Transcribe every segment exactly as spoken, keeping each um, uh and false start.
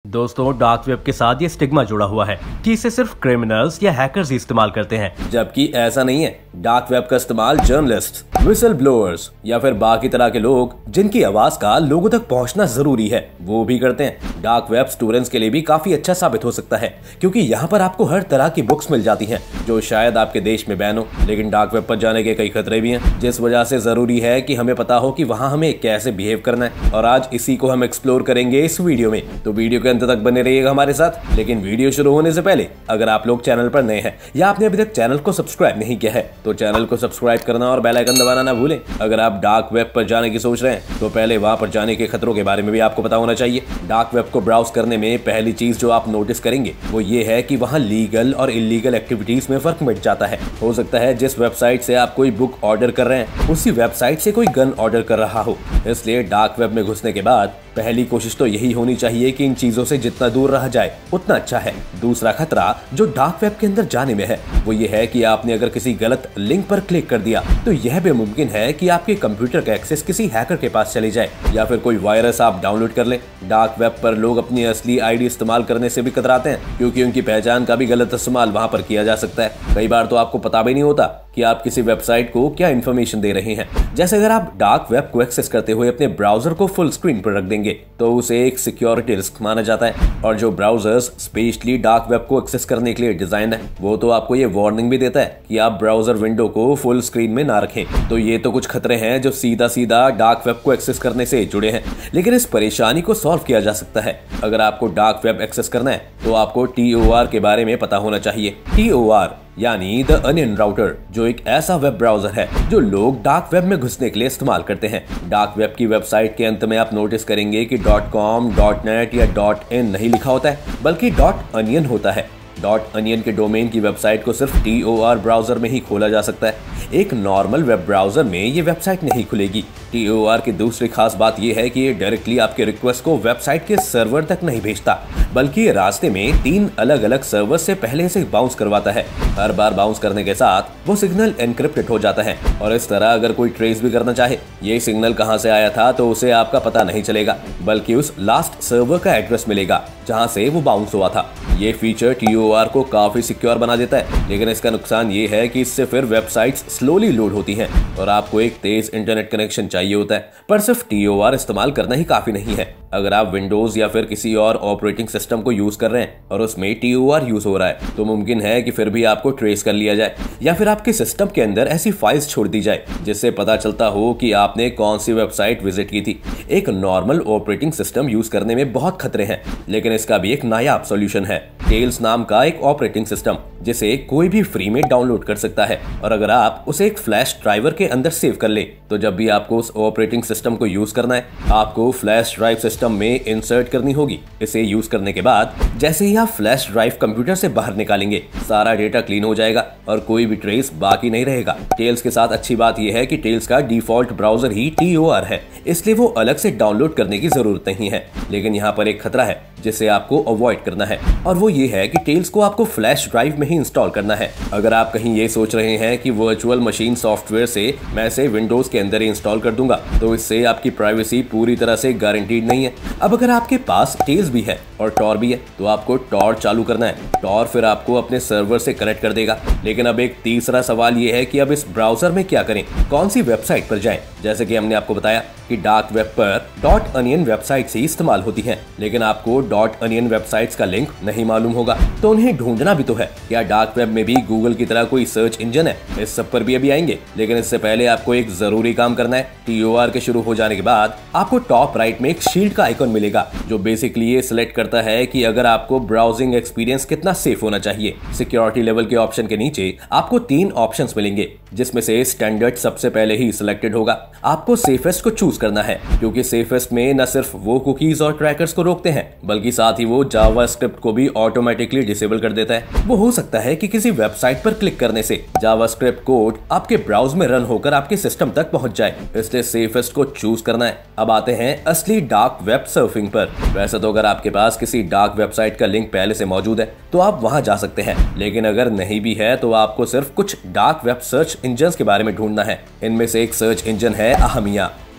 दोस्तों, dark web के साथ ये स्टिग्मा जुड़ा हुआ है कि इसे सिर्फ क्रिमिनल्स या हैकर्स ही इस्तेमाल करते हैं, जबकि ऐसा नहीं है। डार्क वेब का इस्तेमाल जर्नलिस्ट, विसल ब्लोअर्स या फिर बाकी तरह के लोग जिनकी आवाज का लोगों तक पहुंचना जरूरी है, वो भी करते हैं। डार्क वेब स्टूडेंट्स के लिए भी काफी अच्छा साबित हो सकता है, क्योंकि यहाँ पर आपको हर तरह की बुक्स मिल जाती हैं जो शायद आपके देश में बैन हो। लेकिन डार्क वेब पर जाने के कई खतरे भी हैं, जिस वजह से जरूरी है कि हमें पता हो कि वहाँ हमें कैसे बिहेव करना है। और आज इसी को हम एक्सप्लोर करेंगे इस वीडियो में, तो वीडियो के अंत तक बने रहिएगा हमारे साथ। लेकिन वीडियो शुरू होने से पहले अगर आप लोग चैनल पर नए हैं या आपने अभी तक चैनल को सब्सक्राइब नहीं किया है, तो चैनल को सब्सक्राइब करना और बेल आइकन दबाना ना भूलें। अगर आप डार्क वेब पर जाने की सोच रहे हैं, तो पहले वहां पर जाने के खतरों के बारे में भी आपको पता होना चाहिए। डार्क वेब को ब्राउज करने में पहली चीज जो आप नोटिस करेंगे वो ये है कि वहाँ लीगल और इलीगल एक्टिविटीज में फर्क मिट जाता है। हो सकता है जिस वेबसाइट से आप कोई बुक ऑर्डर कर रहे हैं, उसी वेबसाइट से कोई गन ऑर्डर कर रहा हो। इसलिए डार्क वेब में घुसने के बाद पहली कोशिश तो यही होनी चाहिए कि इन चीजों से जितना दूर रहा जाए उतना अच्छा है। दूसरा खतरा जो डार्क वेब के अंदर जाने में है, वो ये है कि आपने अगर किसी गलत लिंक पर क्लिक कर दिया, तो यह भी मुमकिन है कि आपके कंप्यूटर का एक्सेस किसी हैकर के पास चले जाए या फिर कोई वायरस आप डाउनलोड कर लें। डार्क वेब पर लोग अपनी असली आईडी इस्तेमाल करने से भी कतराते हैं, क्योंकि उनकी पहचान का भी गलत इस्तेमाल वहां पर किया जा सकता है। कई बार तो आपको पता भी नहीं होता कि आप किसी वेबसाइट को क्या इन्फॉर्मेशन दे रहे हैं। जैसे अगर आप डार्क वेब को एक्सेस करते हुए अपने ब्राउजर को फुल स्क्रीन पर रख देंगे, तो उसे एक सिक्योरिटी रिस्क माना जाता है। और जो ब्राउजर्स स्पेशली डार्क वेब को एक्सेस करने के लिए डिजाइन है, वो तो आपको ये वार्निंग भी देता है कि आप ब्राउजर विंडो को फुल स्क्रीन में ना रखें। तो ये तो कुछ खतरे हैं जो सीधा सीधा डार्क वेब को एक्सेस करने से जुड़े हैं, लेकिन इस परेशानी को सॉल्व किया जा सकता है। अगर आपको डार्क वेब एक्सेस करना है, तो आपको टी ओ आर के बारे में पता होना चाहिए। टी ओ आर यानी द अनियन राउटर, जो एक ऐसा वेब ब्राउजर है जो लोग डार्क वेब में घुसने के लिए इस्तेमाल करते हैं। डार्क वेब की वेबसाइट के अंत में आप नोटिस करेंगे कि डॉट कॉम, डॉट नेट या डॉट इन नहीं लिखा होता है, बल्कि डॉट अनियन होता है। डॉट अनियन के डोमेन की वेबसाइट को सिर्फ टी ओ आर ब्राउजर में ही खोला जा सकता है। एक नॉर्मल वेब ब्राउजर में ये वेबसाइट नहीं खुलेगी। टी ओ आर की दूसरी खास बात यह है कि ये डायरेक्टली आपके रिक्वेस्ट को वेबसाइट के सर्वर तक नहीं भेजता, बल्कि ये रास्ते में तीन अलग अलग सर्वर से पहले से बाउंस करवाता है। हर बार बाउंस करने के साथ वो सिग्नल एनक्रिप्टेड हो जाता है, और इस तरह अगर कोई ट्रेस भी करना चाहे ये सिग्नल कहां से आया था, तो उसे आपका पता नहीं चलेगा, बल्कि उस लास्ट सर्वर का एड्रेस मिलेगा जहां से वो बाउंस हुआ था। ये फीचर टी ओ आर को काफी सिक्योर बना देता है, लेकिन इसका नुकसान ये है कि इससे फिर वेबसाइट्स स्लोली लोड होती हैं और आपको एक तेज इंटरनेट कनेक्शन चाहिए होता है। पर सिर्फ टी ओ आर इस्तेमाल करना ही काफी नहीं है। अगर आप विंडोज या फिर किसी और ऑपरेटिंग सिस्टम को यूज कर रहे हैं और उसमें टी ओ आर यूज हो रहा है, तो मुमकिन है कि फिर भी आपको ट्रेस कर लिया जाए, या फिर आपके सिस्टम के अंदर ऐसी फाइल्स छोड़ दी जाए जिससे पता चलता हो कि आपने कौन सी वेबसाइट विजिट की थी। एक नॉर्मल ऑपरेटिंग सिस्टम यूज करने में बहुत खतरे हैं, लेकिन इसका भी एक नायाब सॉल्यूशन है। टेल्स नाम का एक ऑपरेटिंग सिस्टम, जिसे कोई भी फ्री में डाउनलोड कर सकता है, और अगर आप उसे एक फ्लैश ड्राइवर के अंदर सेव कर ले, तो जब भी आपको उस ऑपरेटिंग सिस्टम को यूज करना है, आपको फ्लैश ड्राइव सिस्टम में इंसर्ट करनी होगी। इसे यूज करने के बाद जैसे ही आप फ्लैश ड्राइव कंप्यूटर से बाहर निकालेंगे, सारा डेटा क्लीन हो जाएगा और कोई भी ट्रेस बाकी नहीं रहेगा। टेल्स के साथ अच्छी बात यह है कि टेल्स का डिफॉल्ट ब्राउजर ही टी ओ आर है, इसलिए वो अलग से डाउनलोड करने की जरूरत नहीं है। लेकिन यहाँ पर एक खतरा है जिसे आपको अवॉइड करना है, और वो ये है कि टेल्स को आपको फ्लैश ड्राइव में ही इंस्टॉल करना है। अगर आप कहीं ये सोच रहे हैं कि वर्चुअल मशीन सॉफ्टवेयर से मैं इसे विंडोज के अंदर ही इंस्टॉल कर दूंगा, तो इससे आपकी प्राइवेसी पूरी तरह से गारंटीड नहीं है। अब अगर आपके पास टेल्स भी है और टॉर भी है, तो आपको टॉर चालू करना है। टॉर फिर आपको अपने सर्वर से कनेक्ट कर देगा। लेकिन अब एक तीसरा सवाल ये है कि अब इस ब्राउजर में क्या करें, कौन सी वेबसाइट पर जाएं। जैसे कि हमने आपको बताया कि डार्क वेब पर डॉट अनियन वेबसाइट ही इस्तेमाल होती हैं, लेकिन आपको डॉट अनियन वेबसाइट्स का लिंक नहीं मालूम होगा, तो उन्हें ढूंढना भी तो है। क्या डार्क वेब में भी गूगल की तरह कोई सर्च इंजन है? इस सब पर भी अभी आएंगे, लेकिन इससे पहले आपको एक जरूरी काम करना है। टी ओ आर के शुरू हो जाने के बाद आपको टॉप राइट में एक शील्ड का आइकन मिलेगा, जो बेसिकली ये सिलेक्ट करता है कि अगर आपको ब्राउजिंग एक्सपीरियंस कितना सेफ होना चाहिए। सिक्योरिटी लेवल के ऑप्शन के नीचे आपको तीन ऑप्शंस मिलेंगे, जिसमें से स्टैंडर्ड सबसे पहले ही सिलेक्टेड होगा। आपको सेफेस्ट को चूज करना है, क्योंकि सेफेस्ट में न सिर्फ वो कुकीज और ट्रैकर्स को रोकते हैं, बल्कि साथ ही वो जावास्क्रिप्ट को भी ऑटोमेटिकली डिसेबल कर देता है। वो हो सकता है कि किसी वेबसाइट पर क्लिक करने से जावास्क्रिप्ट कोड आपके ब्राउज में रन होकर आपके सिस्टम तक पहुंच जाए, इसलिए सेफेस्ट को चूज करना है। अब आते हैं असली डार्क वेब सर्फिंग पर। वैसे तो अगर आपके पास किसी डार्क वेबसाइट का लिंक पहले से मौजूद है, तो आप वहां जा सकते हैं, लेकिन अगर नहीं भी है, तो आपको सिर्फ कुछ डार्क वेब सर्च इंजन के बारे में ढूंढना है। इनमें से एक सर्च इंजन है अहमिया।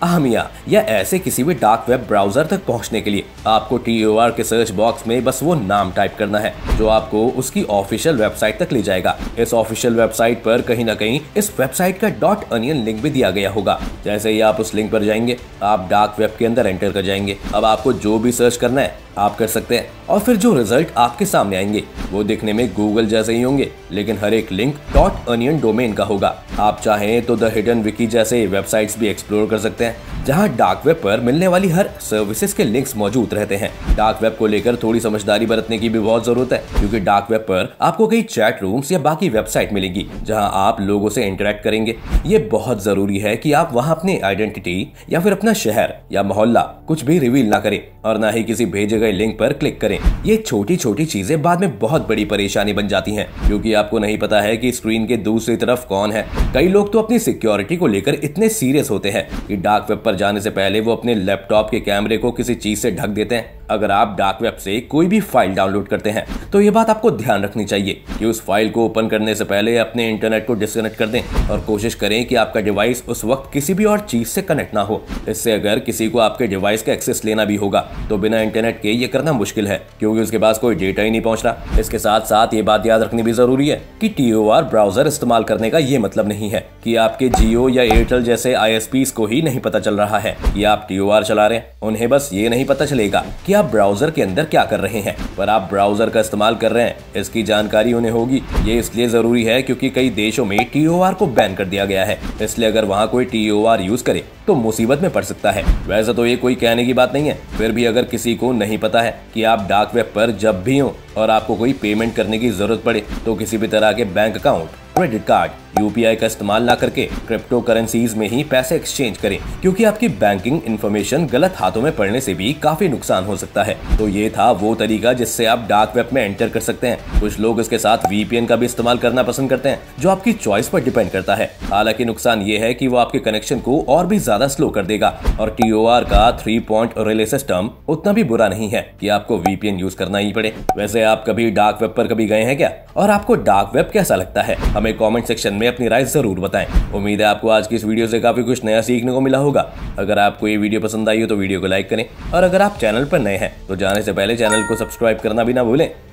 अहमिया या ऐसे किसी भी डार्क वेब ब्राउजर तक पहुंचने के लिए आपको टी ओ आर के सर्च बॉक्स में बस वो नाम टाइप करना है जो आपको उसकी ऑफिशियल वेबसाइट तक ले जाएगा। इस ऑफिशियल वेबसाइट पर कहीं ना कहीं इस वेबसाइट का डॉट अनियन लिंक भी दिया गया होगा। जैसे ही आप उस लिंक पर जाएंगे आप डार्क वेब के अंदर एंटर कर जाएंगे। अब आपको जो भी सर्च करना है आप कर सकते हैं और फिर जो रिजल्ट आपके सामने आएंगे वो दिखने में गूगल जैसे ही होंगे, लेकिन हर एक लिंक डॉट अनियन डोमेन का होगा। आप चाहें तो द हिडन विकी जैसे वेबसाइट्स भी एक्सप्लोर कर सकते हैं जहां डार्क वेब पर मिलने वाली हर सर्विसेज के लिंक्स मौजूद रहते हैं। डार्क वेब को लेकर थोड़ी समझदारी बरतने की भी बहुत जरूरत है, क्योंकि डार्क वेब पर आपको कई चैट रूम्स या बाकी वेबसाइट मिलेगी जहां आप लोगों से इंटरेक्ट करेंगे। ये बहुत जरूरी है कि आप वहां अपनी आइडेंटिटी या फिर अपना शहर या मोहल्ला कुछ भी रिवील ना करें और ना ही किसी भेजे गए लिंक पर क्लिक करें। ये छोटी छोटी चीजें बाद में बहुत बड़ी परेशानी बन जाती हैं, क्योंकि आपको नहीं पता है कि स्क्रीन के दूसरी तरफ कौन है। कई लोग तो अपनी सिक्योरिटी को लेकर इतने सीरियस होते हैं कि डार्क वेब पर जाने से पहले वो अपने लैपटॉप के कैमरे को किसी चीज से ढक देते हैं। अगर आप डार्क वेब से कोई भी फाइल डाउनलोड करते हैं तो ये बात आपको ध्यान रखनी चाहिए कि उस फाइल को ओपन करने से पहले अपने इंटरनेट को डिस्कनेक्ट कर दें और कोशिश करें कि आपका डिवाइस उस वक्त किसी भी और चीज से कनेक्ट ना हो। इससे अगर किसी को आपके डिवाइस का एक्सेस लेना भी होगा तो बिना इंटरनेट के ये करना मुश्किल है, क्योंकि उसके पास कोई डेटा ही नहीं पहुंच रहा। इसके साथ साथ ये बात याद रखनी भी जरूरी है कि टी ओ आर ब्राउजर इस्तेमाल करने का ये मतलब नहीं है कि आपके जियो या एयरटेल जैसे आई एस पीज़ को ही नहीं पता चल रहा है कि आप टी ओ आर चला रहे हैं। उन्हें बस ये नहीं पता चलेगा कि आप ब्राउजर के अंदर क्या कर रहे हैं, पर आप ब्राउजर का इस्तेमाल कर रहे हैं इसकी जानकारी उन्हें होगी। ये इसलिए जरूरी है क्योंकि कई देशों में टी ओ आर को बैन कर दिया गया है, इसलिए अगर वहाँ कोई टी ओ आर यूज करे तो मुसीबत में पड़ सकता है। वैसे तो ये कोई कहने की बात नहीं है, फिर भी अगर किसी को नहीं पता है कि आप डार्क वेब पर जब भी हो और आपको कोई पेमेंट करने की जरूरत पड़े तो किसी भी तरह के bank account, credit card, U P I का इस्तेमाल ना करके क्रिप्टो करेंसीज में ही पैसे एक्सचेंज करें, क्योंकि आपकी बैंकिंग इंफॉर्मेशन गलत हाथों में पड़ने से भी काफी नुकसान हो सकता है। तो ये था वो तरीका जिससे आप डार्क वेब में एंटर कर सकते हैं। कुछ लोग इसके साथ वी पी एन का भी इस्तेमाल करना पसंद करते हैं, जो आपकी चॉइस पर डिपेंड करता है। हालांकि नुकसान ये है कि वो आपके कनेक्शन को और भी ज्यादा स्लो कर देगा और टी ओ आर का थ्री पॉइंट रिले सिस्टम उतना भी बुरा नहीं है कि आपको वी पी एन यूज करना ही पड़े। वैसे आप कभी डार्क वेब पर कभी गए हैं क्या, और आपको डार्क वेब कैसा लगता है? हमें कमेंट सेक्शन में अपनी राय जरूर बताएं। उम्मीद है आपको आज की इस वीडियो से काफी कुछ नया सीखने को मिला होगा। अगर आपको ये वीडियो पसंद आई हो तो वीडियो को लाइक करें, और अगर आप चैनल पर नए हैं तो जाने से पहले चैनल को सब्सक्राइब करना भी ना भूलें।